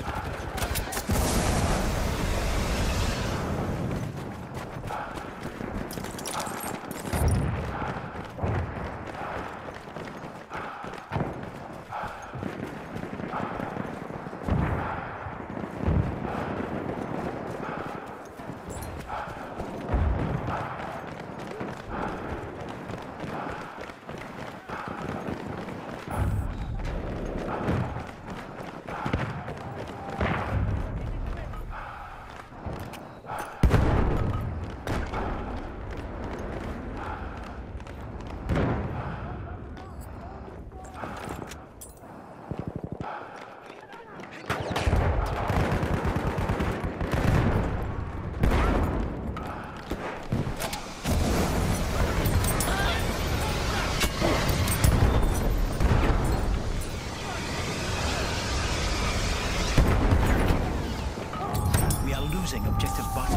Objective button.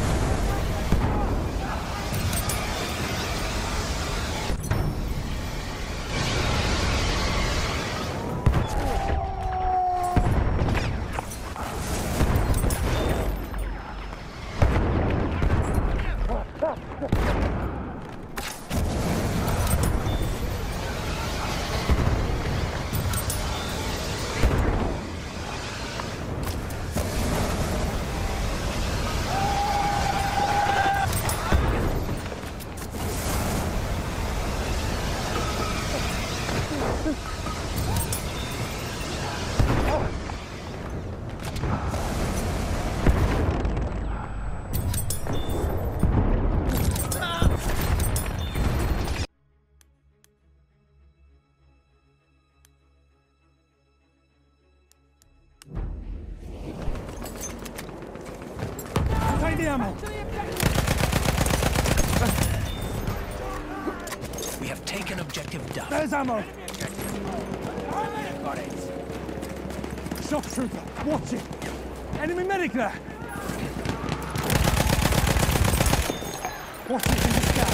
Ammo. We have taken objective Duff. There's ammo. Got it. Shock trooper, watch it. Enemy medic there. Watch it in the sky.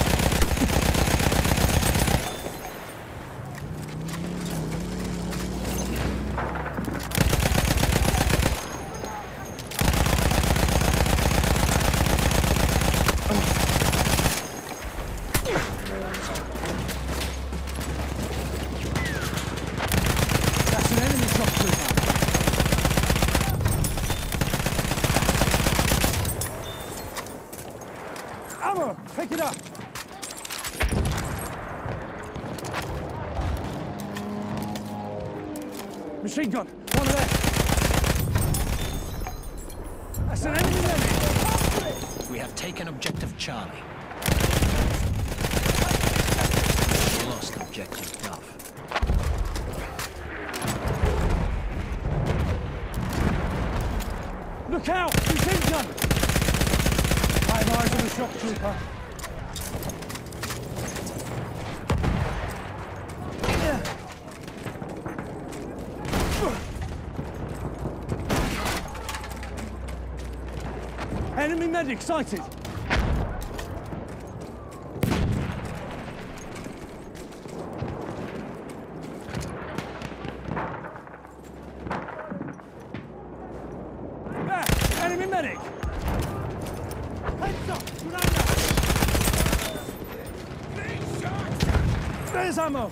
Pick it up! Machine gun, one there. That's an enemy medic. We have taken objective Charlie. Lost objective Duff. Look out! Machine gun! I have eyes on the shock trooper. Enemy medic sighted! There! Enemy medic! Heads up! There's ammo!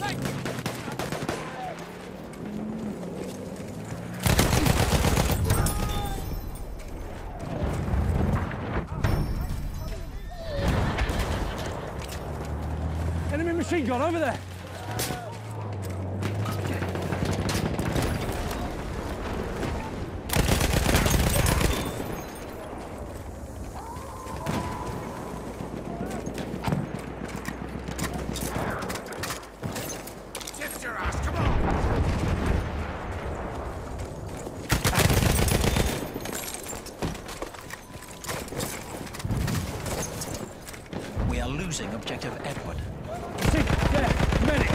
Enemy machine gun over there! Shift your ass, come on! We are losing objective Edward. See, there, medic!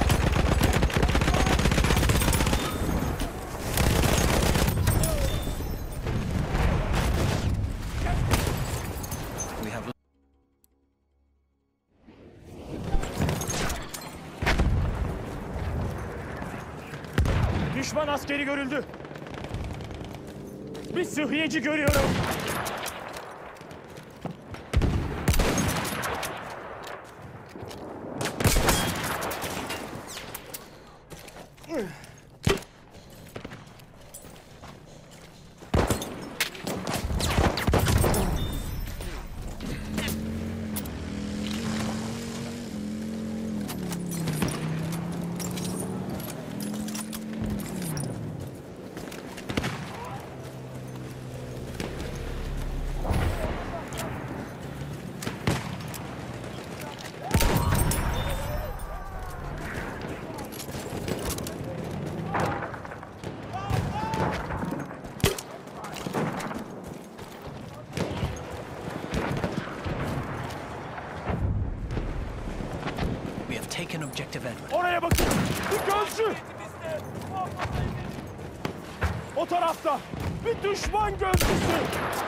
We have Düşman askeri görüldü. Bir sıhhiyeci görüyorum. Taken objective Edward. Oraya bakın. Bir gözcü. O tarafta. Bir düşman gözcüsü.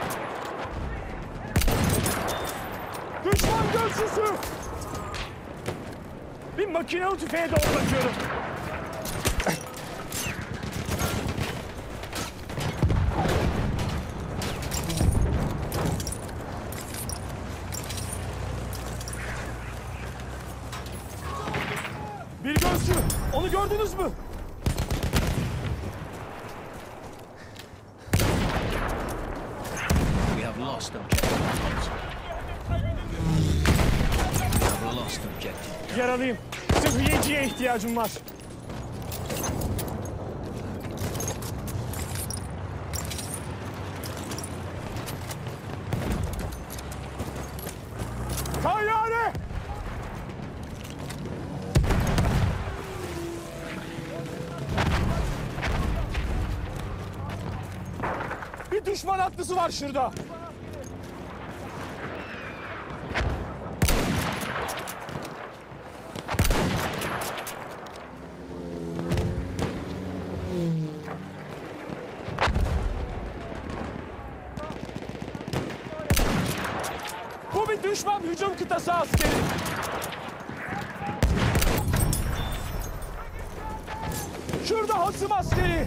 Düşman gözcüsü. Bir makinalı tüfeğe doğru bakıyorum. Bir gözcü. Onu gördünüz mü? We have lost objective. We have lost objective. Yaralıyım. Sıhhiyeciye ihtiyacım var. Tayyare! Bir düşman atlısı var şurada. Bu bir düşman hücum kıtası askeri. Şurada hasım askeri.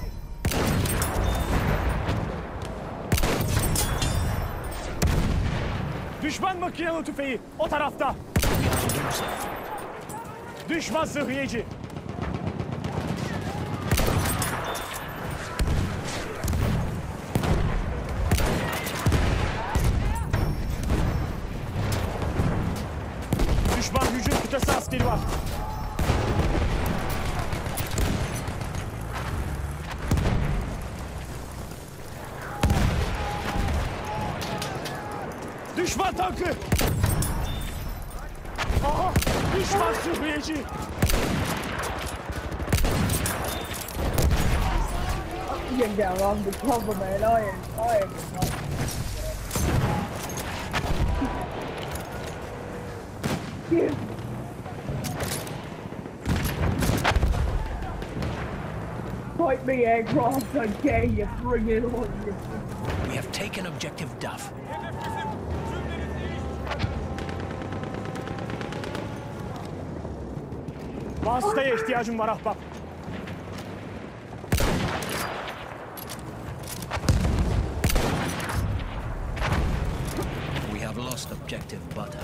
Düşman makinalı tüfeği o tarafta. Düşman sıhhiyeci. Düşman hücum kıtası askeri var. Düşman tankı! Aha! Düşman sıhhiyeci! You can get around the cover, man. I am. Fight me, aircraft, I dare you, bring it on. We have taken objective Duff. Vasıtaya ihtiyacım var ahbap. We have lost objective Butter.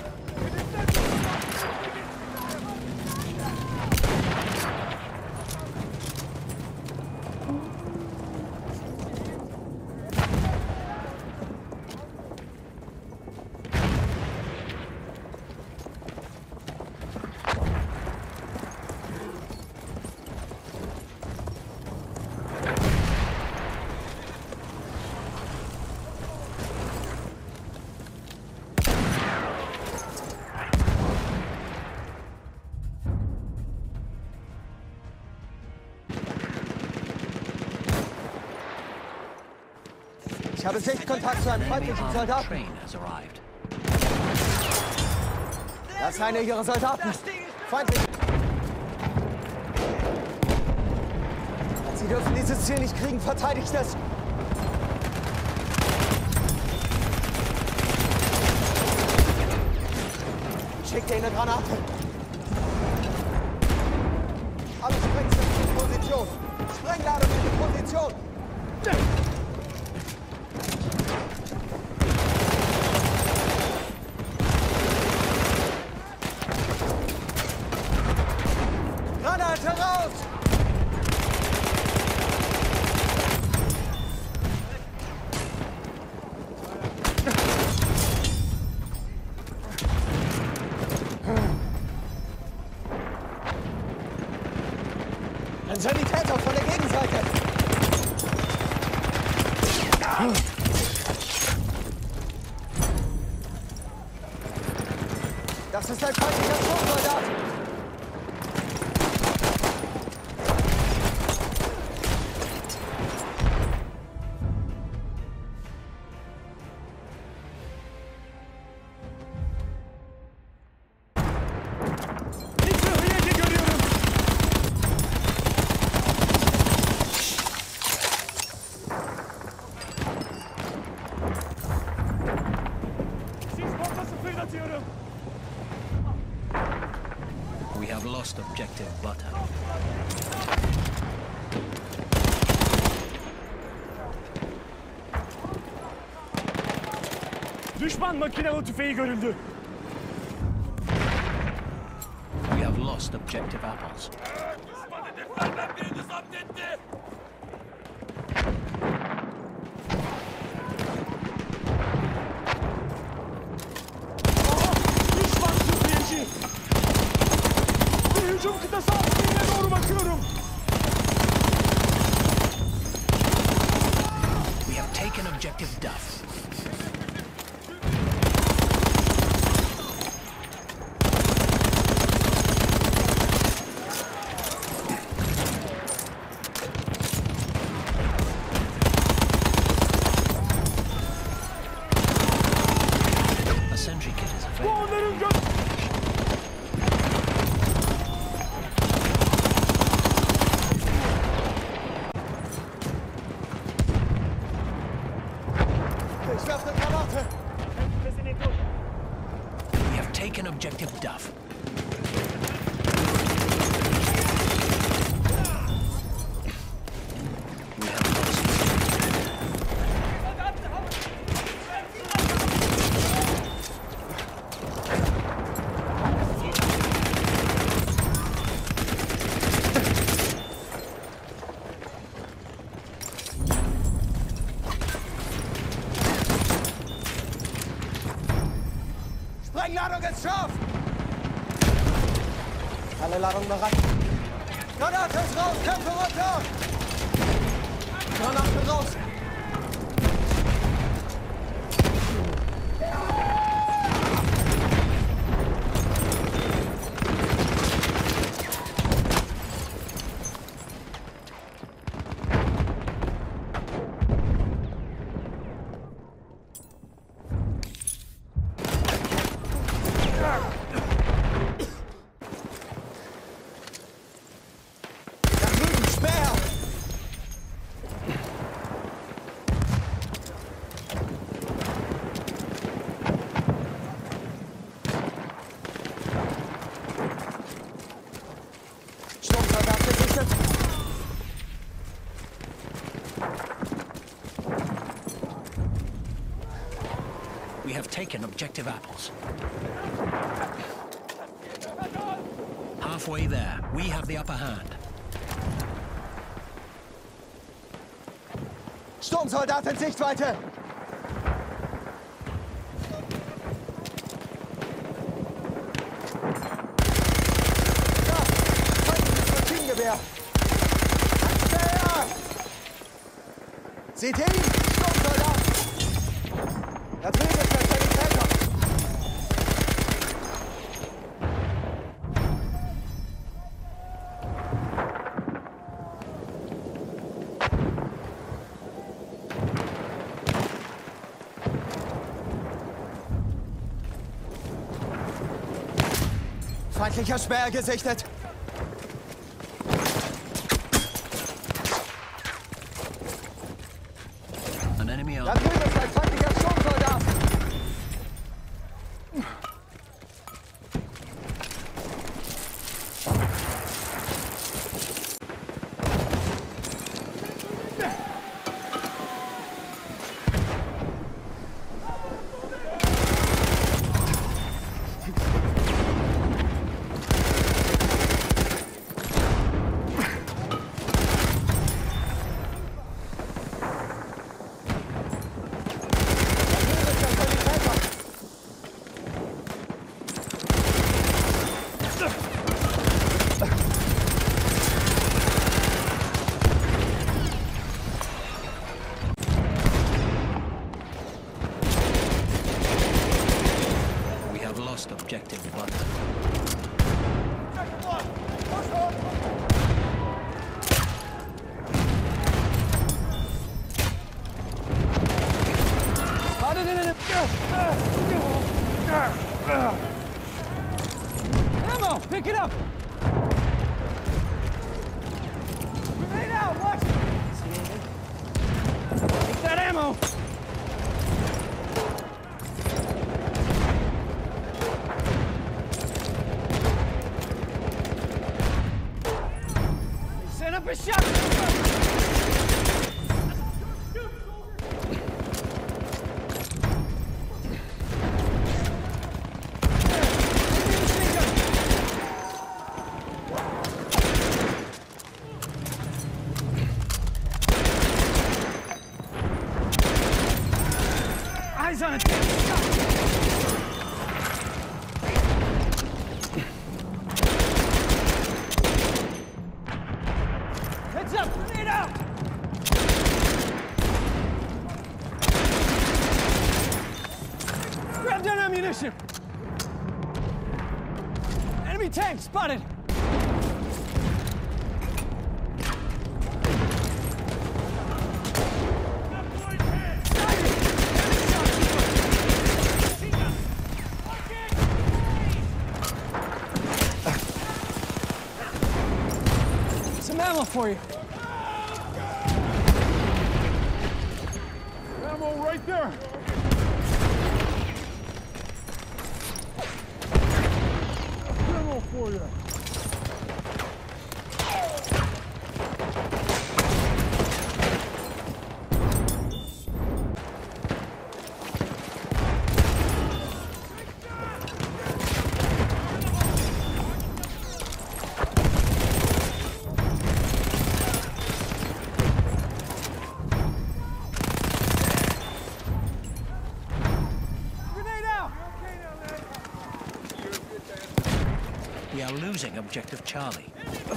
Ich habe Sichtkontakt zu einem feindlichen Soldaten. Train has arrived. Das ist einer ihrer Soldaten. Feindlich. Sie dürfen dieses Ziel nicht kriegen. Verteidigt es. Schickt ihr eine Granate. Alle Sprengsätze in Position. Sprengladung in Position. Das ist ein feindlicher Sturmsoldat! We have lost objective butter. Düşman makinalı tüfeği görüldü. We have lost objective apples. Düşman sürükleyeci. Bir hücum kıtası altına doğru bakıyorum. We have taken objective Duff. A sentry kit is Bu available. onların gö... Ich werfe eine Granate! We have taken objective Duff. We have lost. Sprengladung ist scharf! Alle Ladungen bereit. Granate ist raus! Kämpfe runter! Granate raus! Da drüben, Speer! Sturmsoldat gesichtet! We have taken objective apples. Halfway there, we have the upper hand. Sturmsoldat in Sichtweite! Da! Feindliches Maschinengewehr! Ein Speer! Seht ihr ihn? Sturmsoldat! Da drüben ist ein Sanitäter! Feindlicher Speer gesichtet! An enemy Da army. drüben ist ein feindlicher Sturmsoldat! objective butter. Spotted in an... Ammo! Pick it up! Grenade out! Watch it! Take that ammo! Set up a shot! Eyes on it! Heads up! Grenade out! Grab down ammunition! Enemy tank spotted! Some ammo for you. Ammo right there. Ammo for you. We are losing objective Charlie.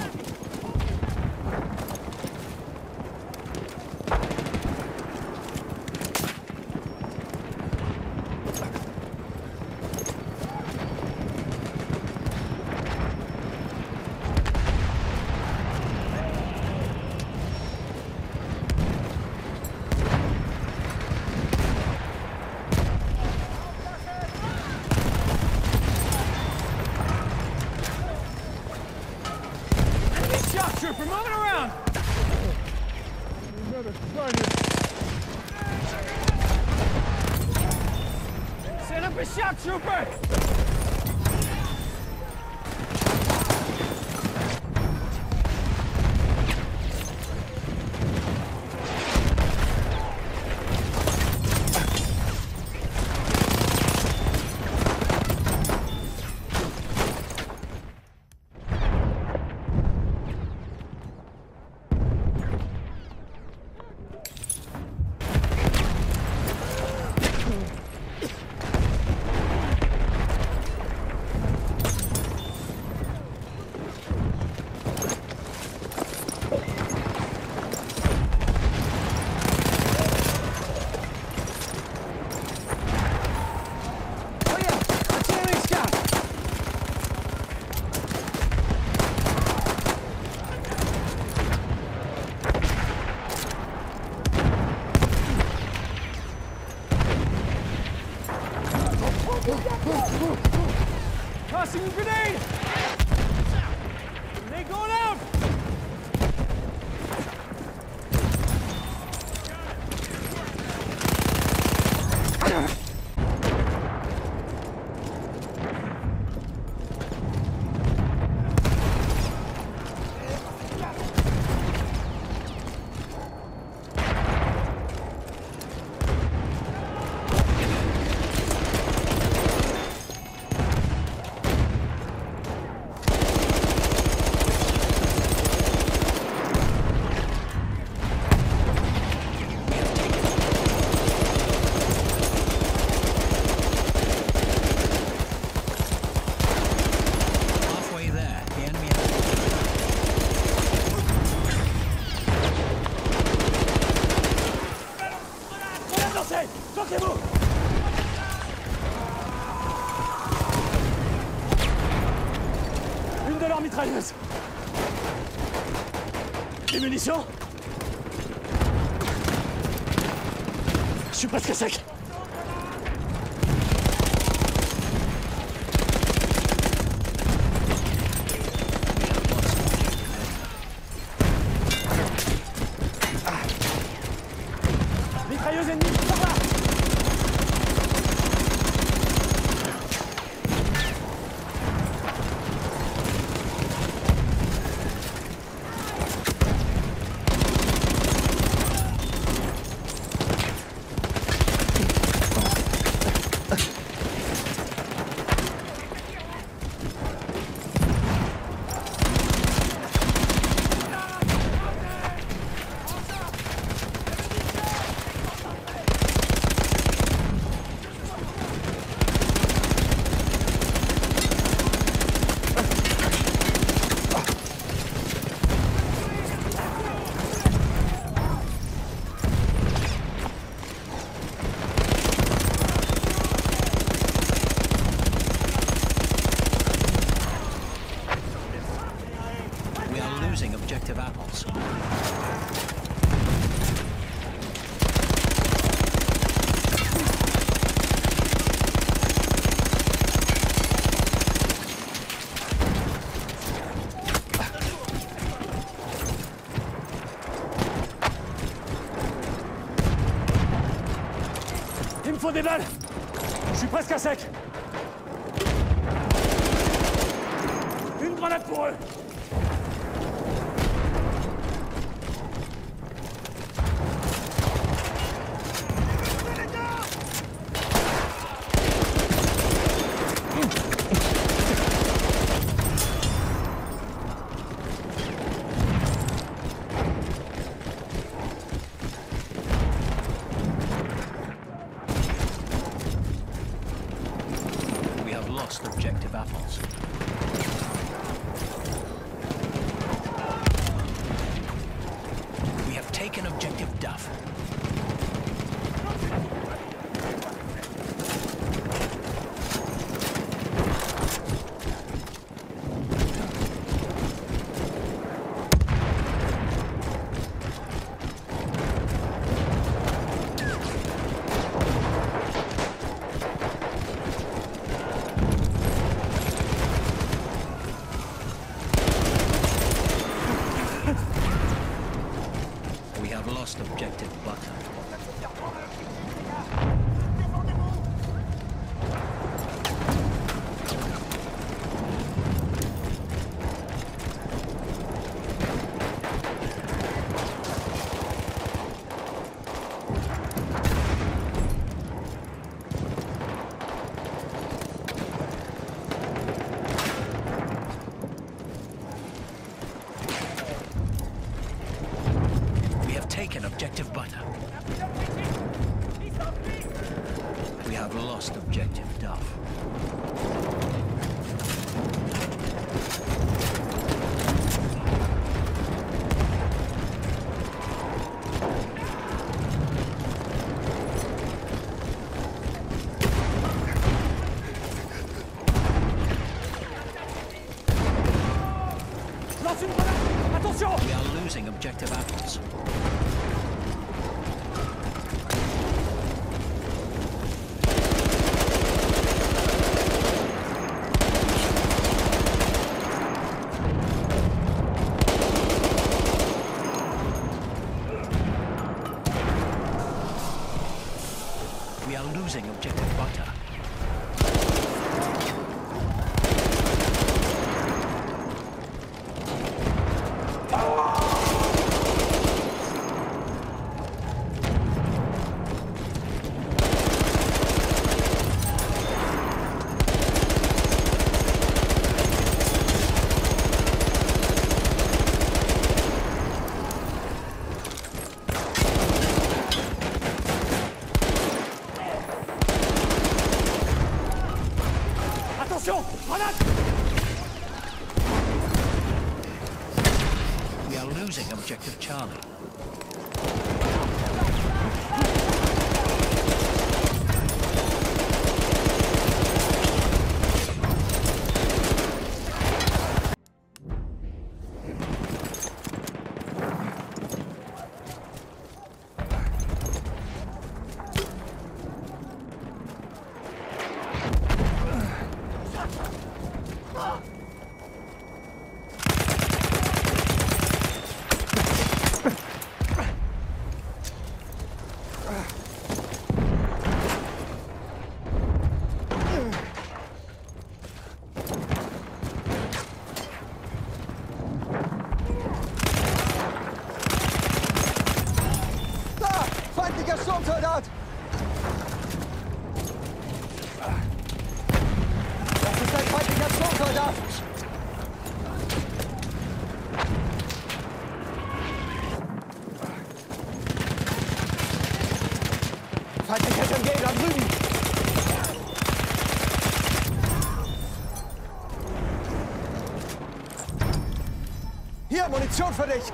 Trooper, moving around! You better try this. Set up a shock trooper! Tossing a grenade! Grenade going out! mitrailleuse. Des munitions? Je suis presque à sec. Mitrailleuse ennemie, par là! Losing objective apples. Il me faut des balles. Je suis presque à sec. Une grenade pour eux. Lost objective apples. We have taken objective Duff. Lost objective butter. Taken objective butter. We have lost objective Duff. Lance une grenade! Attention! We are losing objective apples. We are losing objective butter. Attention! Grenade! We are losing objective Charlie. Soldat! Das ist ein feindlicher Sturmsoldat! Feindliches MG da drüben! Hier, Munition für dich!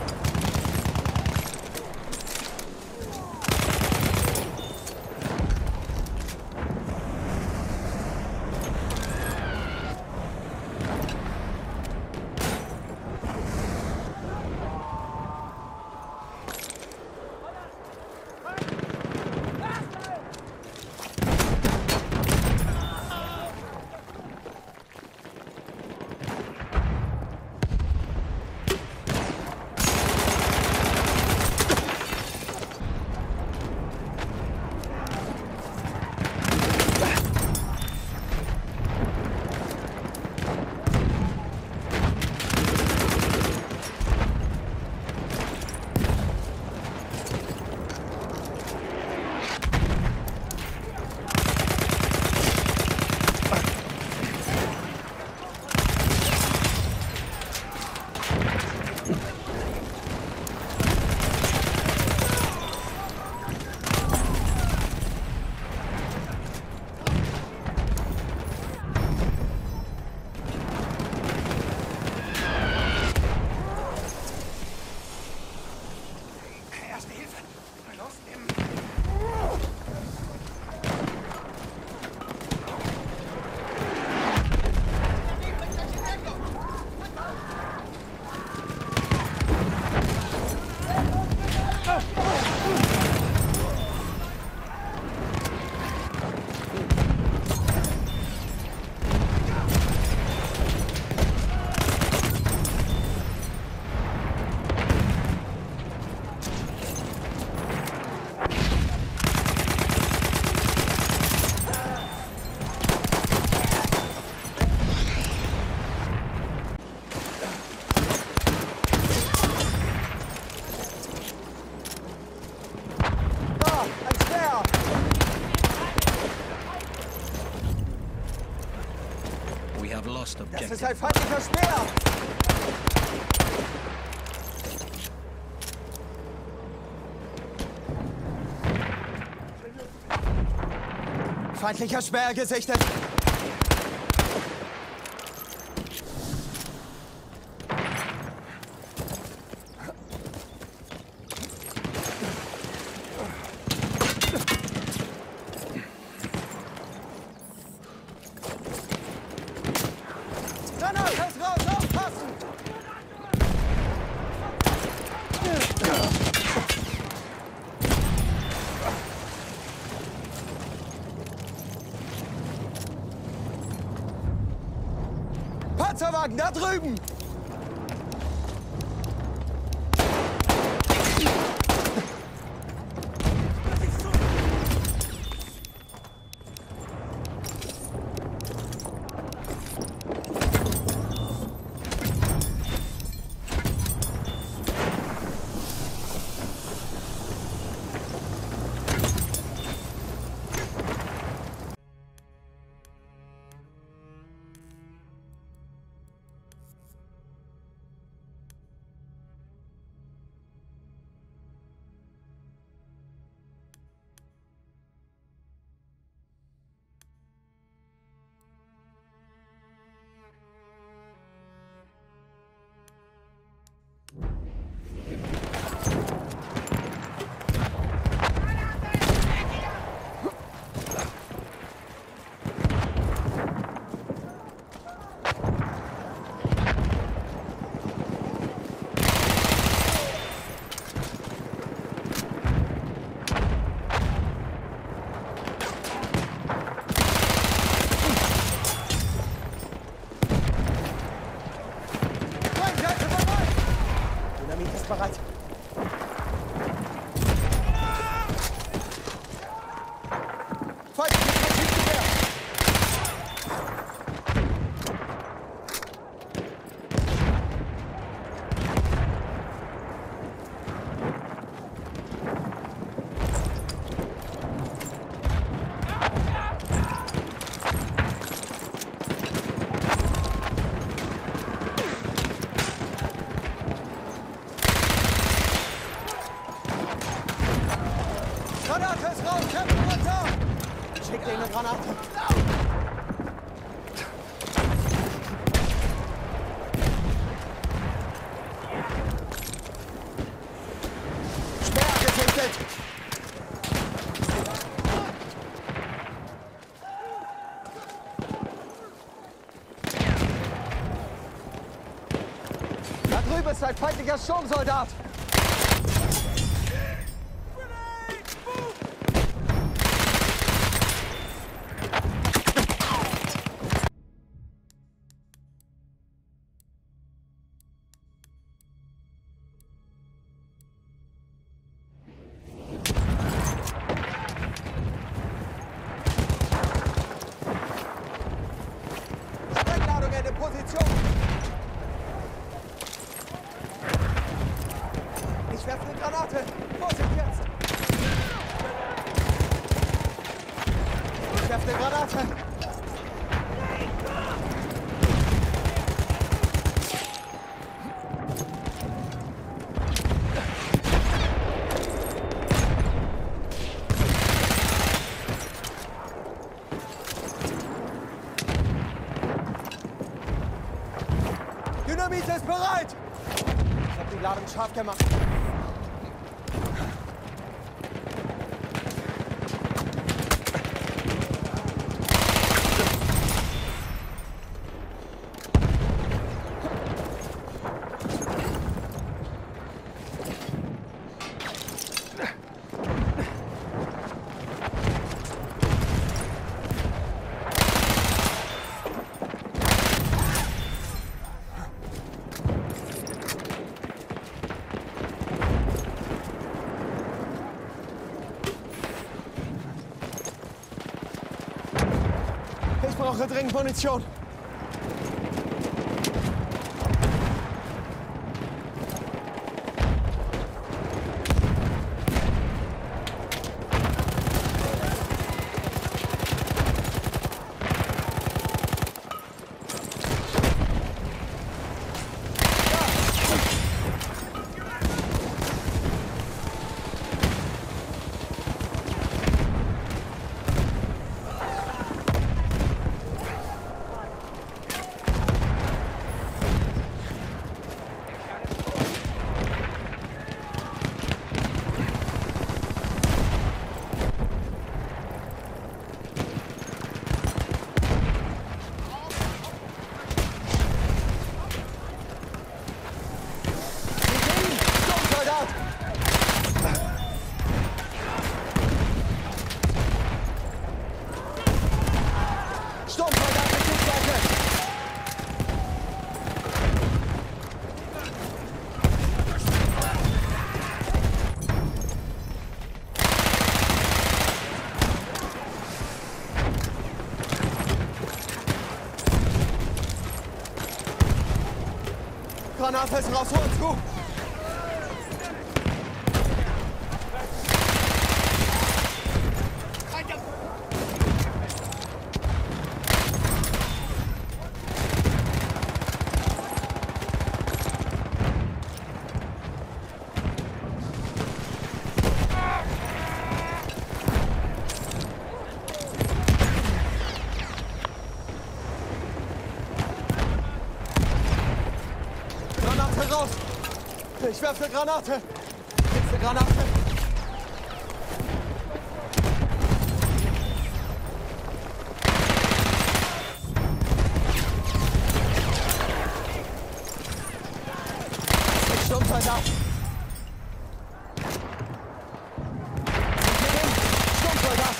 lost Das objective. ist ein feindlicher Speer! Feindlicher Speer gesichtet! Panzerwagen da drüben! Los, Kämpfe runter! Schick dir eine Granate. Speer gesichtet! Da drüben ist ein feindlicher Sturmsoldat! Sprengladung in Position! Ich werfe eine Granate! Vorsicht jetzt! Ich werfe eine Granate! Dynamit ist bereit! Ich habe die Ladung scharf gemacht. Ich brauche dringend Munition. Granate ist raus, hol zu! Granate raus! Ich werfe eine Granate! Gibt's eine Granate? Sturmsoldat! Sturmsoldat!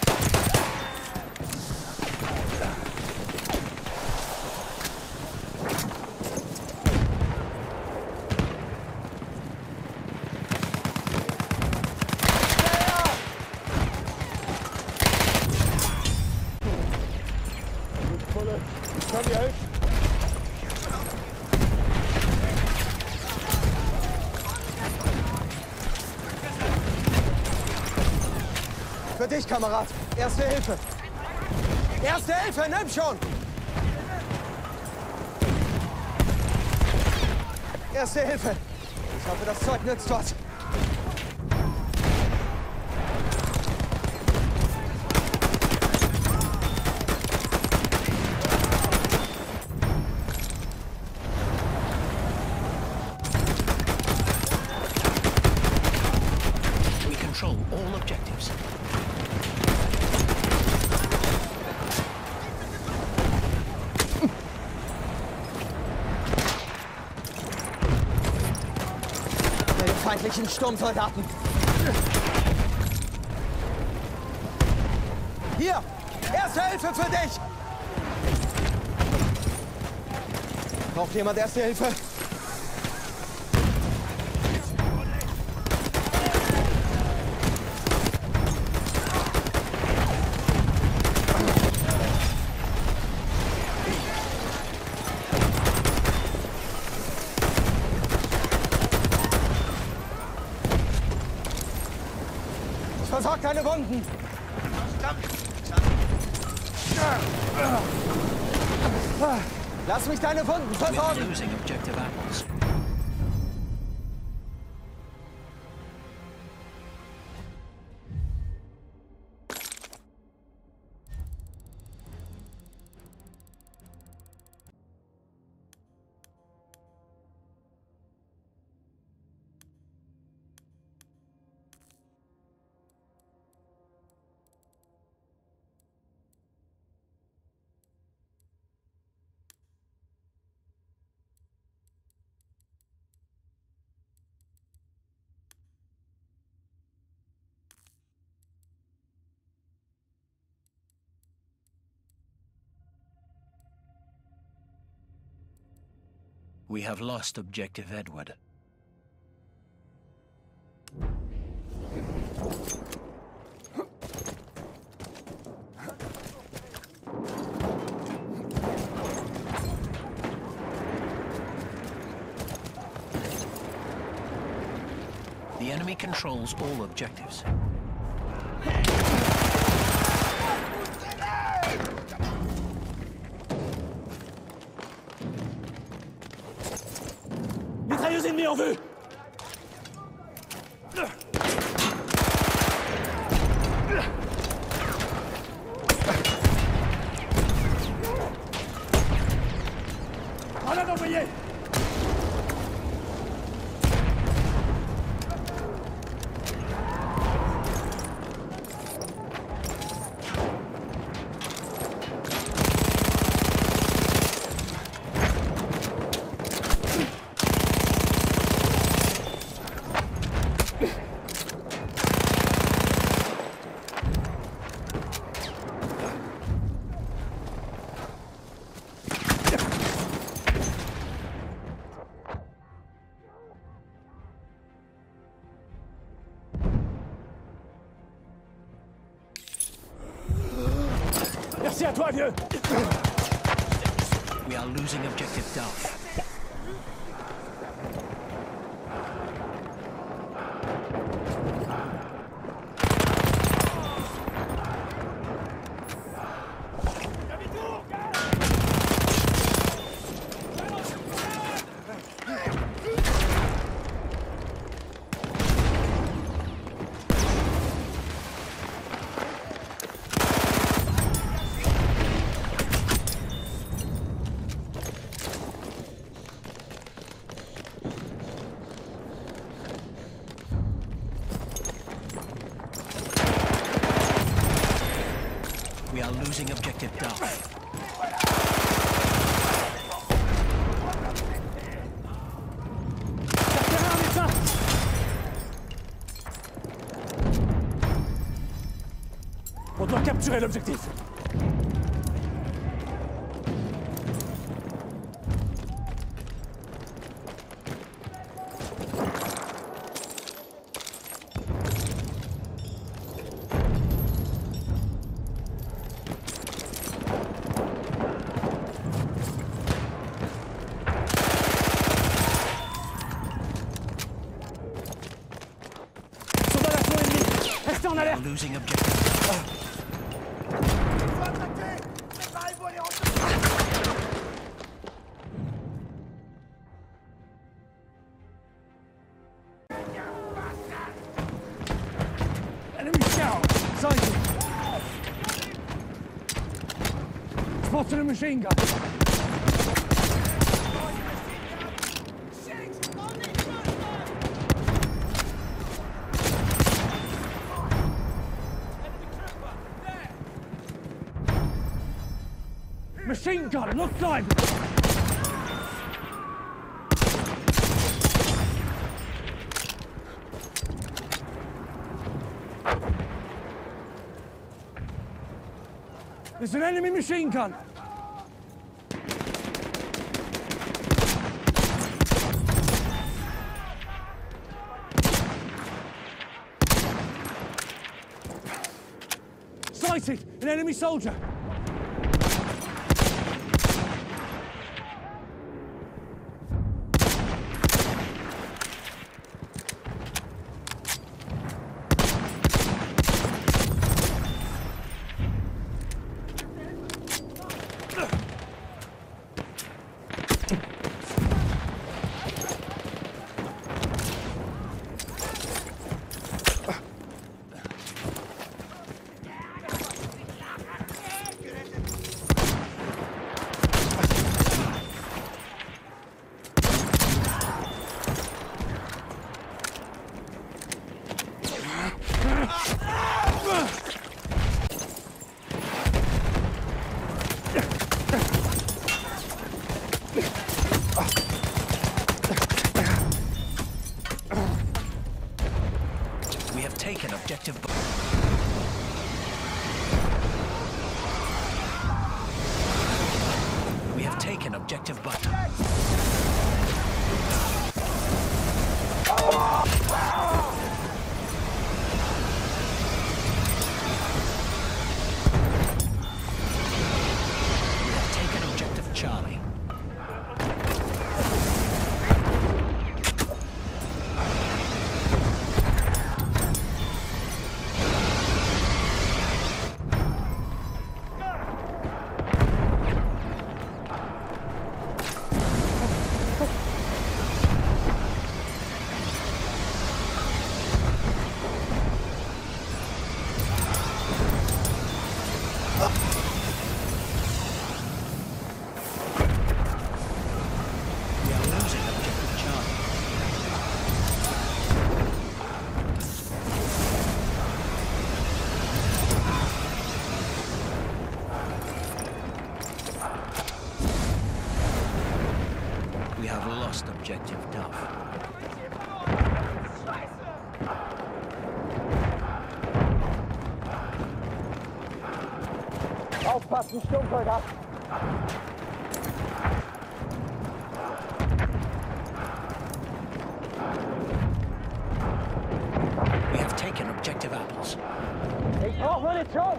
Ich kann dir helfen. Für dich, Kamerad. Erste Hilfe. Erste Hilfe, nimm schon! Erste Hilfe. Ich hoffe, das Zeug nützt was. feindlichen Sturmsoldaten. Hier! Erste Hilfe für dich! Braucht jemand Erste Hilfe? Ich versorge deine Wunden! Lass mich deine Wunden We are versorgen! losing objective apples. We have lost objective Edward. The enemy controls all objectives. Mitrailleuse ennemie en vue! Grenade envoyée! Merci à toi, vieux! We are losing objective Duff. We are losing objective Duff. Terrain, médecin! On doit capturer l'objectif. Soldats d'assaut ennemis! Restez en We are alerte! losing objective. Enemy scout! Sighted! Spotted a machine gun! Machine gun! Look live! There's an enemy machine gun. Sighted! An enemy soldier! We have taken objective. We have taken objective butter. We have taken objective Charlie. We are losing objective Charlie. We have lost objective Duff. Aufpassen, Sturmsoldat! We have taken objective apples. Ich brauche Munition!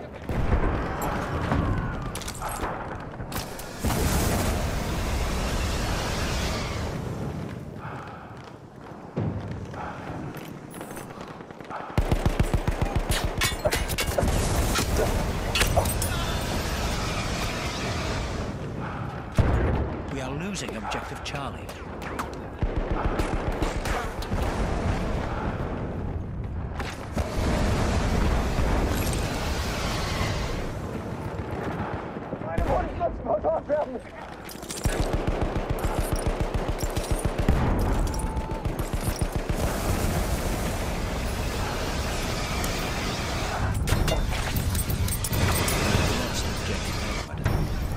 We are losing objective Charlie. Meine Wunden müssen versorgt werden! Lost objective Edward.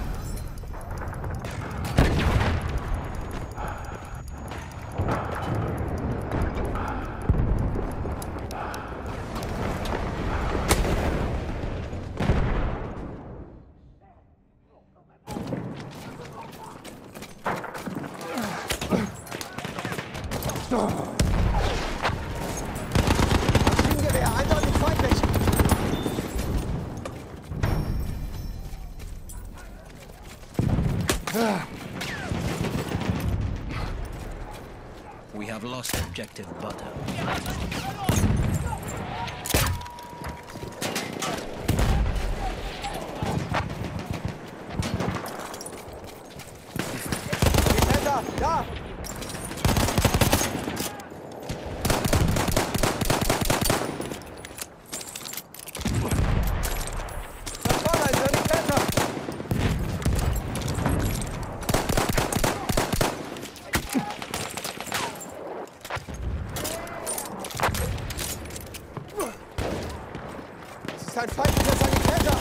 Maschinengewehr, eindeutig feindlich! We have lost objective butter. Defender, da! Da vorne ist ein Defender! Das ist ein feindlicher Sanitäter!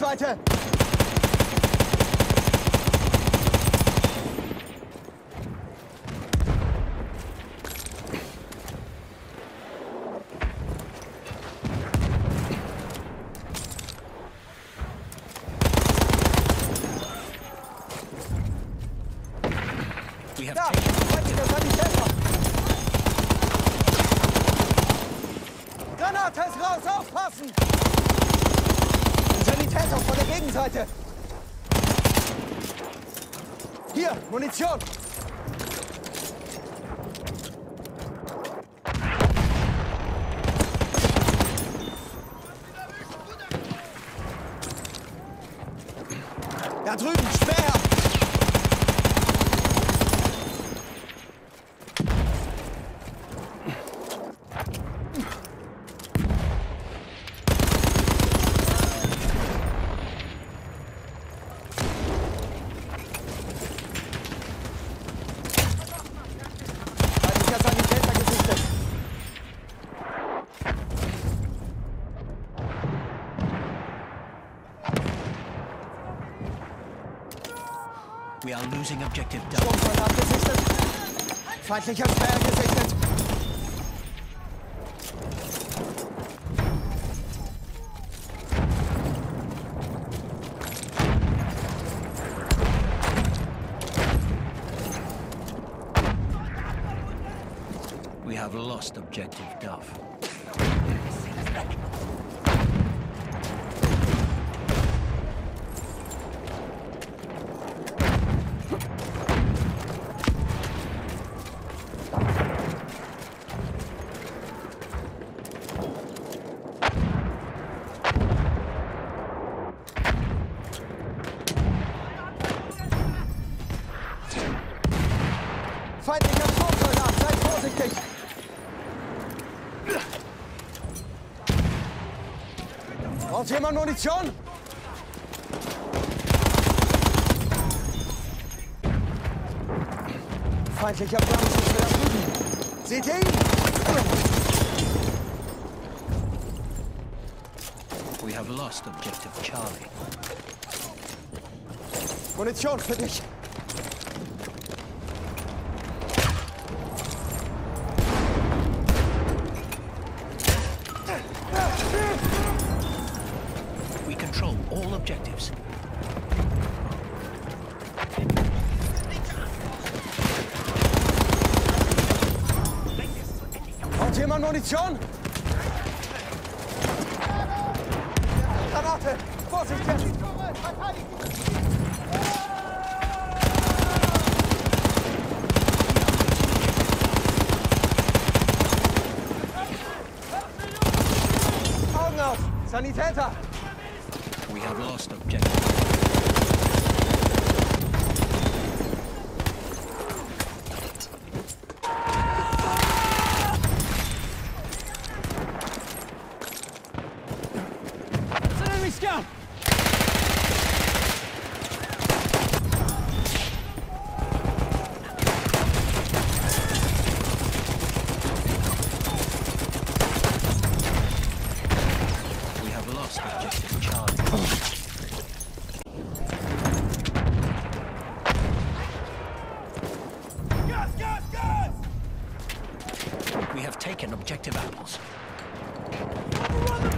Gegenseite! We have Da! taken Feindlicher Sanitäter! Granate ist raus! Aufpassen! Ein Sanitäter von der Gegenseite! Hier, Munition! Da drüben, Speer! Feindlicher Sanitäter gesichtet! We are losing objective Duff. Sturmsoldat gesichtet! Feindlicher Speer gesichtet! We have lost objective Duff. Feindlicher Sturmsoldat, seid vorsichtig! Braucht jemand Munition? Feindlicher Flammenschütze da drüben! Seht ihr ihn? We have lost objective Charlie. Munition für dich! We control all objectives. Braucht jemand Munition? Granate! Vorsicht jetzt! Augen auf! Sanitäter! We have lost objective. It's an enemy scout! We have lost objective Charlie. Gas, gas, gas! We have taken objective apples. Run